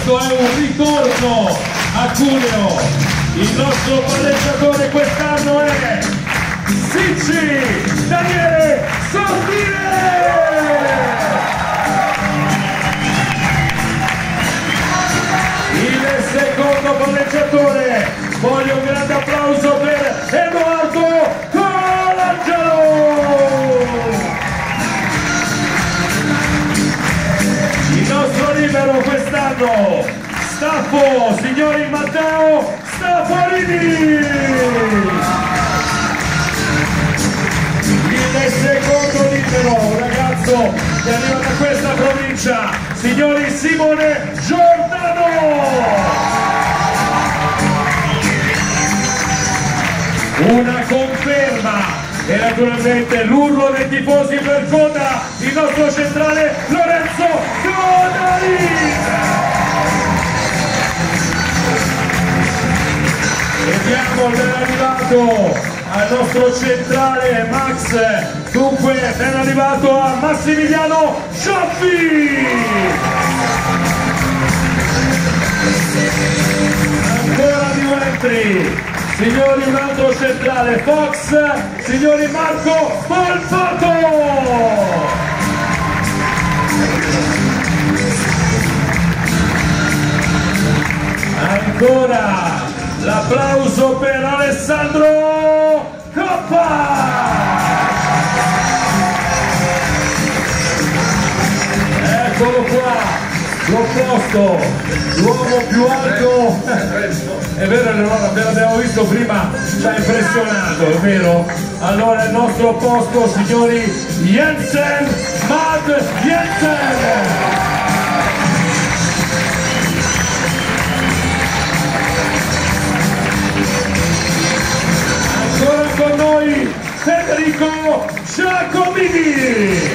questo è un ritorno a Cuneo. Il nostro palleggiatore quest'anno è Sicci Daniele Sottile. Il secondo palleggiatore, voglio un grande applauso per Edoardo Colangelo. Il nostro libero quest'anno, Staffo, signori, Matteo Staffarini. Il secondo libero, un ragazzo che arriva da questa provincia, signori, Simone Giordano. Una conferma e naturalmente l'urlo dei tifosi per Coda, il nostro centrale Lorenzo Codari. Vediamo ben arrivato al nostro centrale Max, dunque ben arrivato a Massimiliano Cioffi. Ancora più entri, signori, un altro centrale Fox, signori, Marco Polpato. Ancora l'applauso per Alessandro Coppa. Eccolo qua, l'opposto, l'uomo più alto. È vero, l'abbiamo visto prima, ci ha impressionato, è vero? Allora il nostro opposto, signori, Jensen, Mad Jensen. Con noi Federico Giacomini.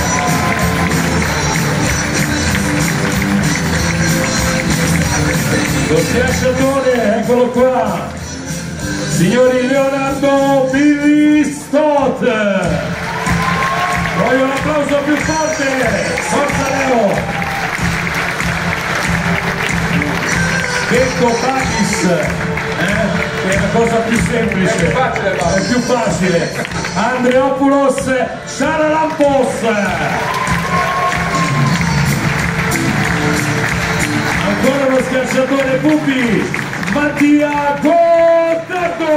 Lo schiacciatore, eccolo qua, signori, Leonardo Billy Stott. Voglio un applauso più forte, forza Leo. Detto Bakis, è la cosa più semplice, è più facile. Andreopoulos Saralampos. Ancora uno schiacciatore Pupi, Mattia Gottardo.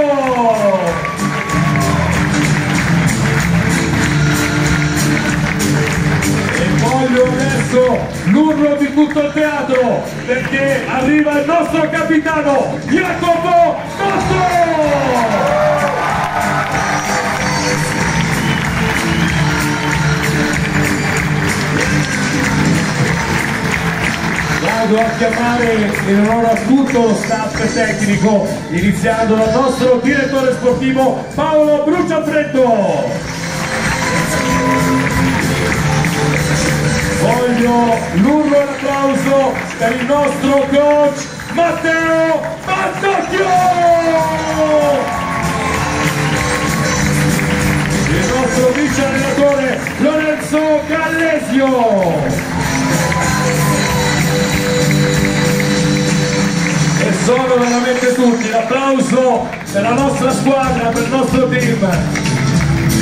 E voglio adesso l'urlo di tutto il teatro, perché arriva il nostro capitano Jacopo Cotto. Vado a chiamare in onore a tutto lo staff tecnico, iniziando dal nostro direttore sportivo Paolo Bruciafreddo. Voglio l'urlo e l'applauso per il nostro coach Matteo Mantocchio. Il nostro vice allenatore Lorenzo Gallesio. E sono veramente tutti, l'applauso per la nostra squadra, per il nostro team.